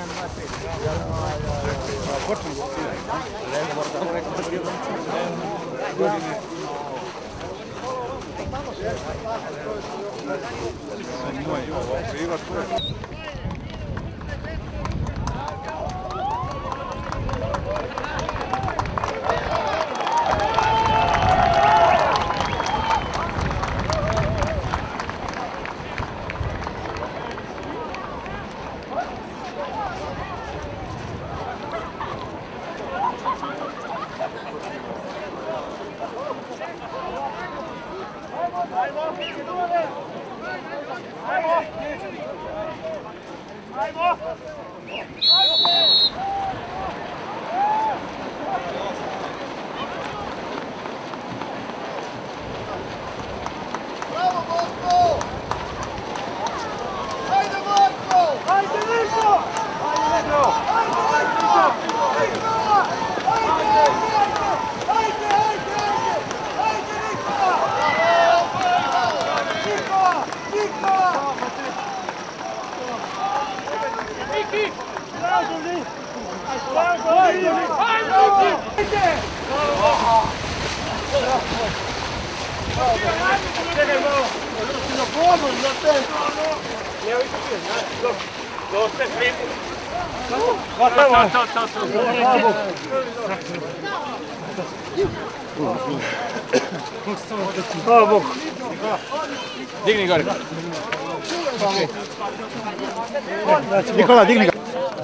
Hvala Bogu. Digni gore. Nikola, digni ga.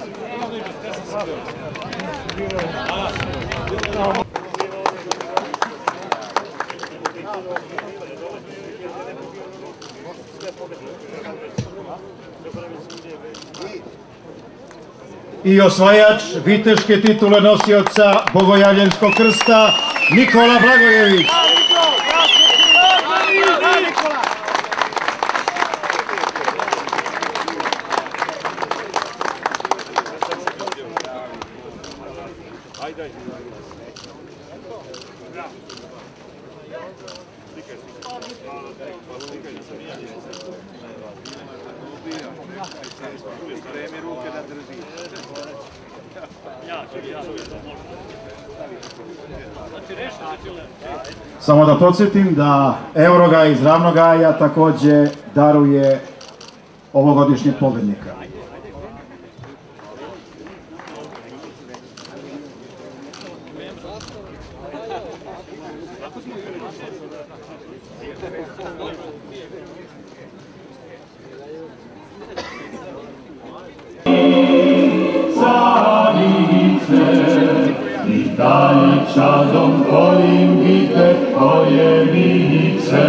I osvajač viteške titule nosioca Bogojavljanskog krsta Nikola Blagojević. Samo da podsjetim da Eurogaj iz Ravnogaja takođe daruje ovogodišnjeg pobednika. Daj čadom tvojim vide tvoje lice,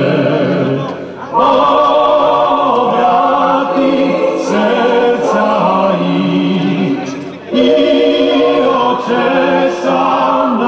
obrati srca ih i oče sam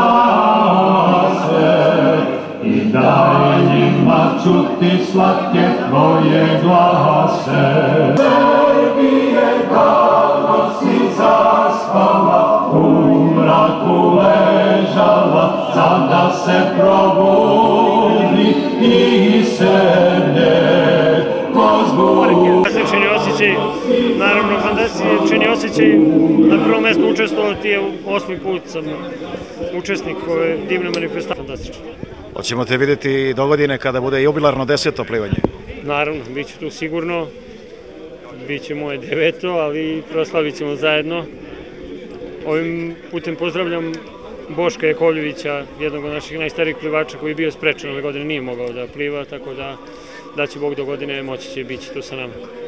nase i daj njima čuti slatke tvoje glase. Srbije davno si zaspala, u mraku ležala, sada se probudi i sebe pozbudi. Fantastični osjećaj, naravno fantastični osjećaj, na prvom mjestu učestvovati je 8. put sam učesnik ove divne manifestacije. Fantastično. Hoćemo te vidjeti do godine kada bude jubilarno 10. plivanje? Naravno, bit će tu sigurno, bit će moje 9. ali proslavit ćemo zajedno. Ovim putem pozdravljam Boška Jakovljevića, jednog od naših najstarijih plivača koji je bio sprečen ove godine, nije mogao da pliva, tako da će Bog do godine moći će biti tu sa nama.